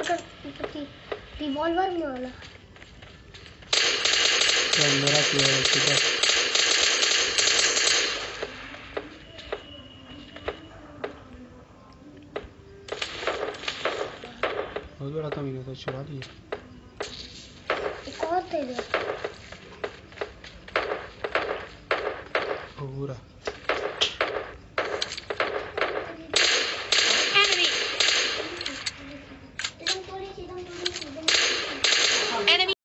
कर रिवॉल्वर में वाला मेरा किया है ठीक है। बहुत बड़ा कमीना तो चुरा लिया। एक और दे दे पूरा